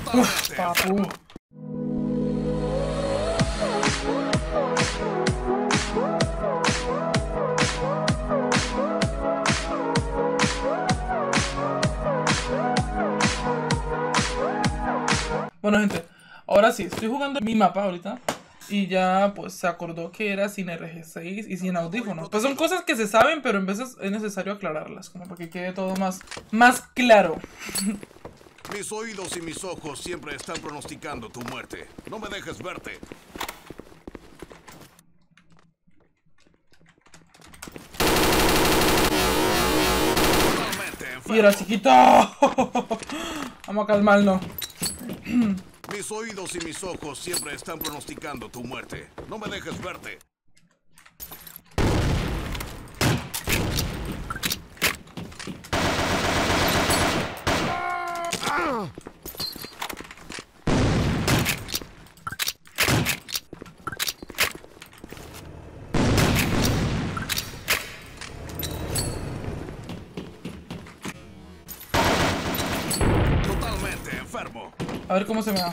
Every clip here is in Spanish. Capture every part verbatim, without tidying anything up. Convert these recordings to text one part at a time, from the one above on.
Uf, papu. Bueno, gente, ahora sí, estoy jugando mi mapa ahorita. Y ya pues se acordó que era sin R G seis y sin audífonos. Pues son cosas que se saben, pero en veces es necesario aclararlas, como para que quede todo más, más claro. Mis oídos y mis ojos siempre están pronosticando tu muerte. No me dejes verte. ¡Mira, chiquito! Vamos a calmarnos. Mis oídos y mis ojos siempre están pronosticando tu muerte. No me dejes verte. ¡Ah! Totalmente enfermo. A ver cómo se me va.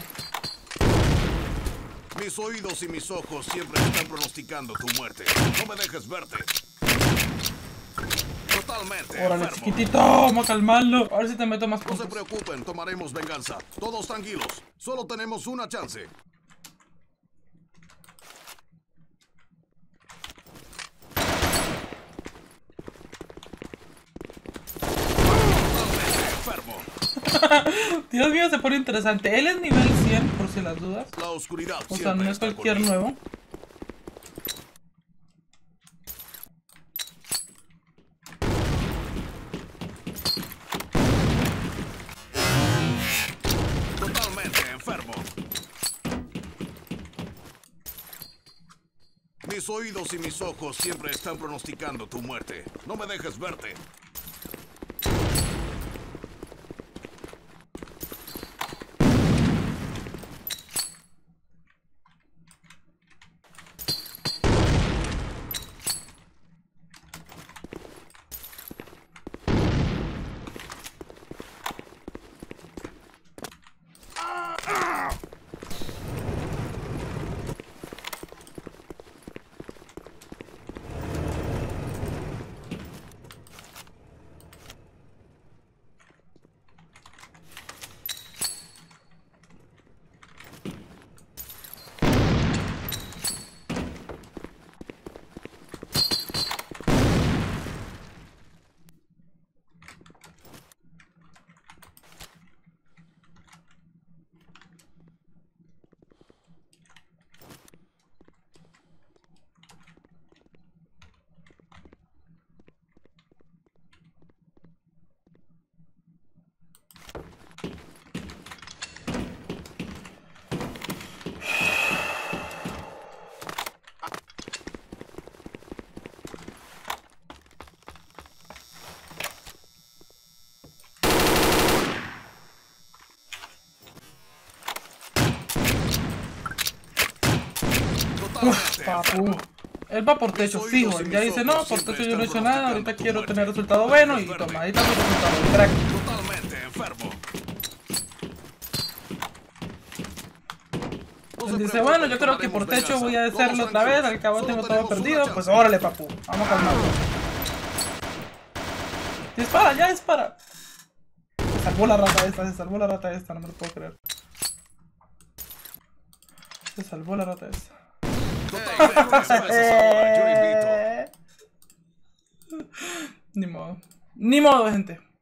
Mis oídos y mis ojos siempre están pronosticando tu muerte. No me dejes verte. Totalmente Órale, enfermo. chiquitito, vamos a calmarlo. A ver si te meto más No puntos. se preocupen, tomaremos venganza. Todos tranquilos. Solo tenemos una chance. Totalmente enfermo. Dios mío, se pone interesante. Él es nivel cien, por si las dudas. La oscuridad O sea, siempre no es está cualquier conmigo. nuevo. Totalmente enfermo. Mis oídos y mis ojos siempre están pronosticando tu muerte. No me dejes verte. Uf, papu. Él va por techo fijo. Él ya dice, no, por techo yo no he hecho nada. Ahorita quiero tener resultado bueno. Y toma, ahí está su resultado. El crack. Totalmente enfermo. Él dice, bueno, yo creo que por techo voy a hacerlo otra vez. Al cabo tengo todo perdido. Pues órale, papu. Vamos a calmarlo. Dispara, ya dispara. Se salvó la rata esta, se salvó la rata esta. No me lo puedo creer. Se salvó la rata esta. Ni modo. Ni modo, gente.